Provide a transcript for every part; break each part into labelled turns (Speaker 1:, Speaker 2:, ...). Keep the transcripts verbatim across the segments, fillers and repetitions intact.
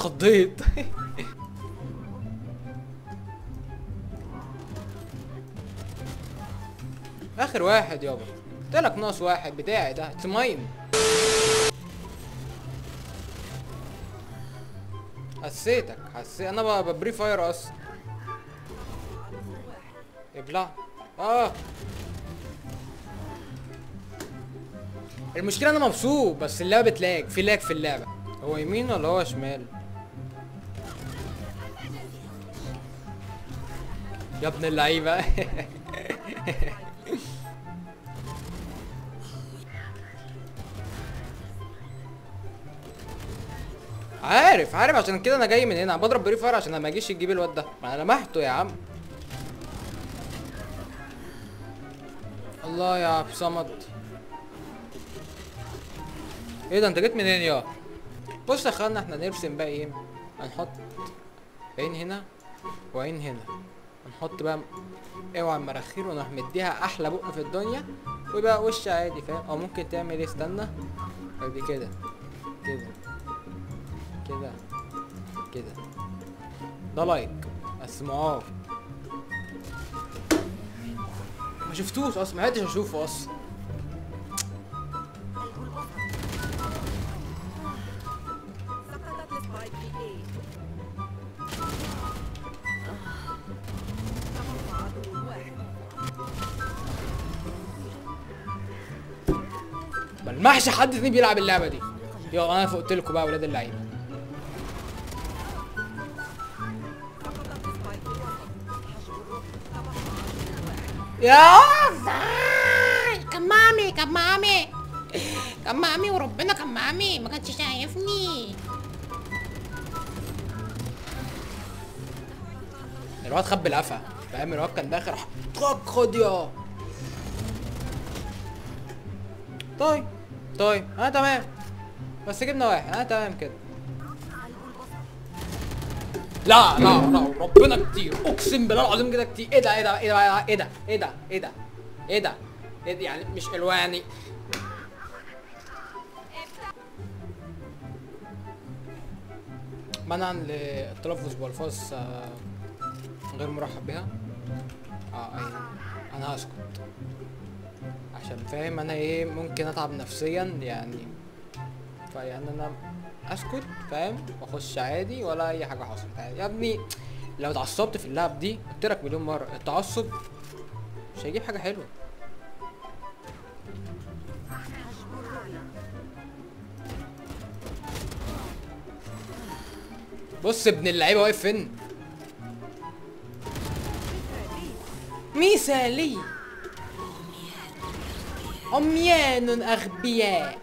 Speaker 1: اتخضيت. اخر واحد يابا، قلتلك ناقص واحد بتاعي ده اتس ماين. حسيتك حسيت انا ببري فاير اصلا. ابلع. اه المشكله انا مبسوط بس اللعبه بتلاج، في لاج في اللعبه. هو يمين ولا هو شمال؟ يا ابن اللعيبه. عارف عارف عشان كده انا جاي من هنا بضرب بري فاير عشان ما يجيش يجيب الواد ده. ما انا لمحته يا عم. الله يا عبد صمد. ايه ده انت جيت منين يا؟ بص يا اخوانا احنا نرسم بقى ايه، هنحط عين هنا وعين هنا، هنحط بقى اوعى المراخير ونروح مديها احلى بق في الدنيا ويبقى وش عادي فاهم. او ممكن تعمل ايه، استنى ادي كده كده كده كده. ده لايك بس معاق. ما شفتوش اصلا، ما عدتش اشوفه اصلا. ملمحش حد تاني بيلعب اللعبه دي. يلا انا فوقت لكم بقى ولاد اللعيبه. يا
Speaker 2: كان مامي كان مامي كان مامي وربنا كان مامي ما كانش شايفني.
Speaker 1: الواد خد بالقفا فاهم، الواد كان داخل خد خد يا. طيب طيب انا تمام بس جبنا واحد انا تمام كده. لا لا لا ربنا كتير اقسم بالله العظيم كده كتير. ايه ده ايه ده ايه ده ايه ده ايه ده ايه ده ايه ده ايه ده يعني مش الواني. منعا للتلفظ بالفاظ غير مرحب بها. اه ايوه انا هسكت عشان فاهم انا ايه ممكن اتعب نفسيا يعني. فيعني انا اسكت فاهم واخش عادي ولا اي حاجه حصلت عادي. يا ابني لو اتعصبت في اللعب دي قلت لك مليون مره التعصب مش هيجيب حاجه حلوه. بص ابن اللعيبه واقف فين. مثالي عميان اغبياء.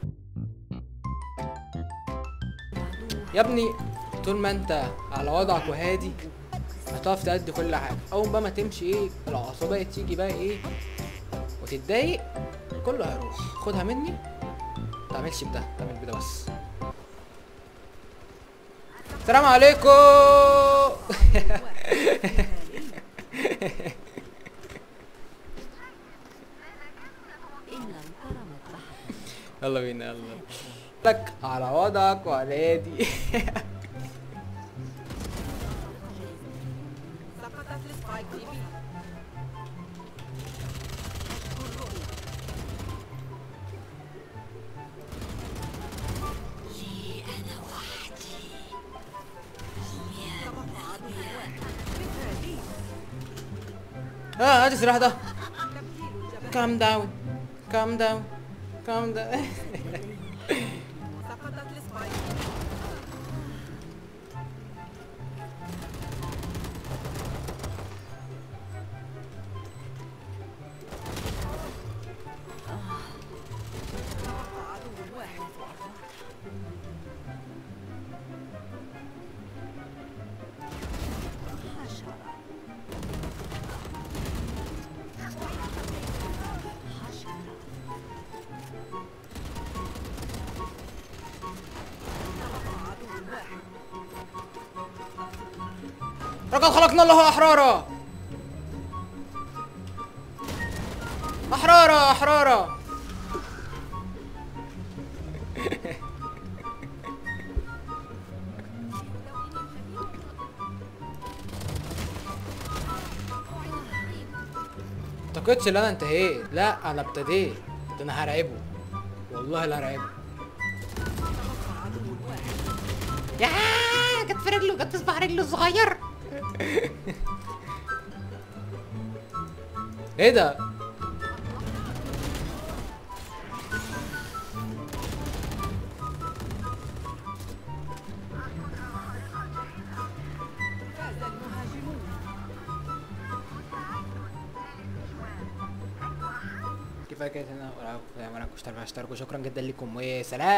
Speaker 1: يا ابني طول ما انت على وضعك وهادي هتعرف تأدي كل حاجه. اول بقى ما تمشي ايه العصبيه تيجي بقى ايه وتتضايق كله هيروح. خدها مني متعملش بده، تعمل بده بس. السلام عليكم. يلا بينا يلا لك على وضعك وعلى يدي. اه هات السلاح ده. calm down calm down calm down. لقد خلقنا الله احرارا احرارا احرارا. اعتقدش ان انا انتهيت، لا انا ابتديت. ده انا هرعبه، والله لا هرعبه.
Speaker 2: يا جت في رجله، جت في صباع رجله الصغير.
Speaker 1: ايه ده؟ كفايه كده هنا. وراكم اشتركوا، شكرا جدا لكم وسلام.